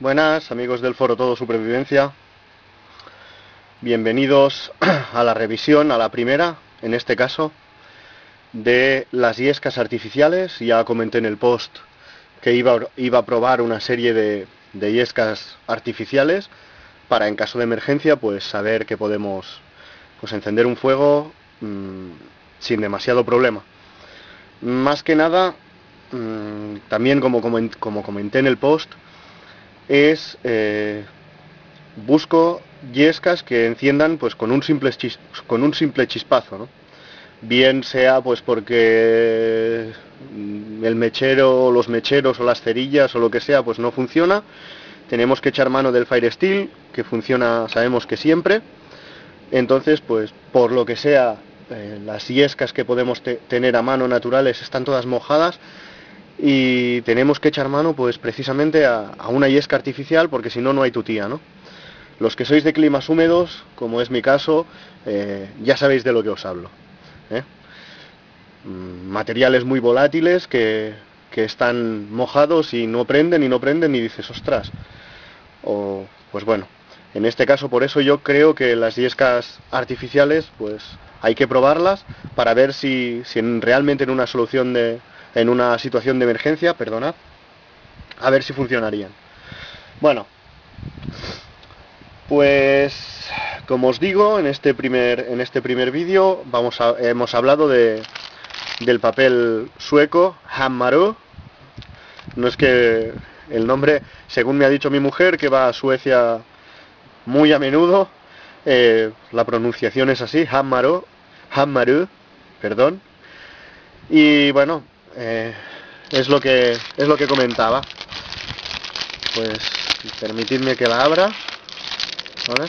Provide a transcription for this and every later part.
Buenas amigos del foro Todo Supervivencia, bienvenidos a la revisión, a la primera, en este caso, de las yescas artificiales. Ya comenté en el post que iba a probar una serie de yescas artificiales para, en caso de emergencia, pues saber que podemos encender un fuego sin demasiado problema. Más que nada, también como comenté en el post, busco yescas que enciendan pues con un simple chispazo, ¿no? Bien sea pues porque el mechero, los mecheros o las cerillas o lo que sea pues no funciona. Tenemos que echar mano del Fire Steel, que funciona, sabemos que siempre. Entonces, pues por lo que sea, las yescas que podemos tener a mano naturales están todas mojadas y tenemos que echar mano pues precisamente a una yesca artificial, porque si no, no hay tutía, ¿no? Los que sois de climas húmedos, como es mi caso, ya sabéis de lo que os hablo, ¿eh? Materiales muy volátiles que están mojados y no prenden y dices, ostras. O, pues bueno, en este caso por eso yo creo que las yescas artificiales pues hay que probarlas para ver si realmente en una situación de emergencia, perdonad, a ver si funcionarían. Bueno, pues como os digo, en este primer vídeo hemos hablado del papel sueco Hammaro. No es que el nombre, según me ha dicho mi mujer, que va a Suecia muy a menudo, la pronunciación es así, Hammaro, perdón. Y bueno, es lo que comentaba. Pues permitidme que la abra. ¿Vale?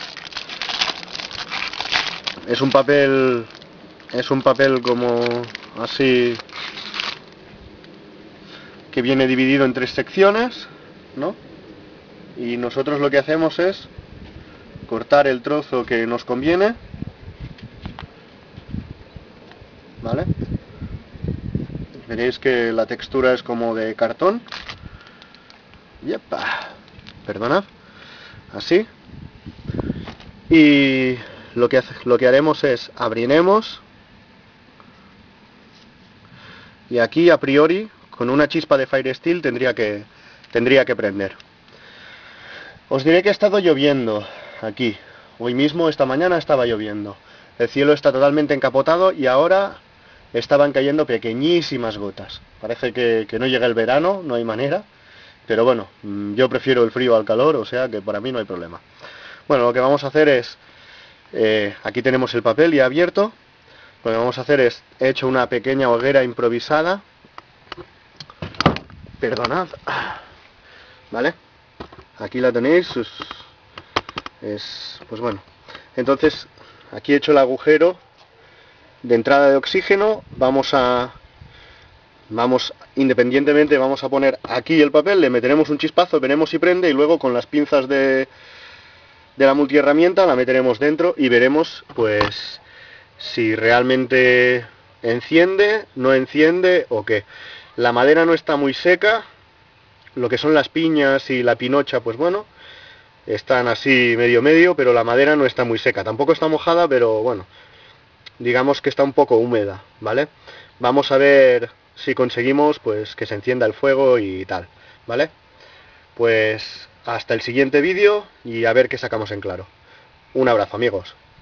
Es un papel como así, que viene dividido en 3 secciones, ¿no? Y nosotros lo que hacemos es cortar el trozo que nos conviene, ¿vale? Veréis que la textura es como de cartón. ¡Yepa! Perdonad. Así. Y lo que haremos es abriremos, y aquí a priori con una chispa de Fire Steel tendría que prender. Os diré que ha estado lloviendo aquí. Hoy mismo, esta mañana, estaba lloviendo. El cielo está totalmente encapotado y ahora estaban cayendo pequeñísimas gotas. Parece que no llega el verano, no hay manera. Pero bueno, yo prefiero el frío al calor, o sea que para mí no hay problema. Bueno, lo que vamos a hacer es, aquí tenemos el papel ya abierto. Lo que vamos a hacer es, he hecho una pequeña hoguera improvisada. Perdonad. ¿Vale? Aquí la tenéis. Pues bueno. Entonces, aquí he hecho el agujero de entrada de oxígeno. Independientemente, vamos a poner aquí el papel, le meteremos un chispazo, veremos si prende, y luego con las pinzas de la multiherramienta la meteremos dentro y veremos pues si realmente enciende, no enciende o qué. La madera no está muy seca, lo que son las piñas y la pinocha, pues bueno, están así medio, pero la madera no está muy seca. Tampoco está mojada, pero bueno, digamos que está un poco húmeda, ¿vale? Vamos a ver si conseguimos pues que se encienda el fuego y tal, ¿vale? Pues hasta el siguiente vídeo y a ver qué sacamos en claro. Un abrazo, amigos.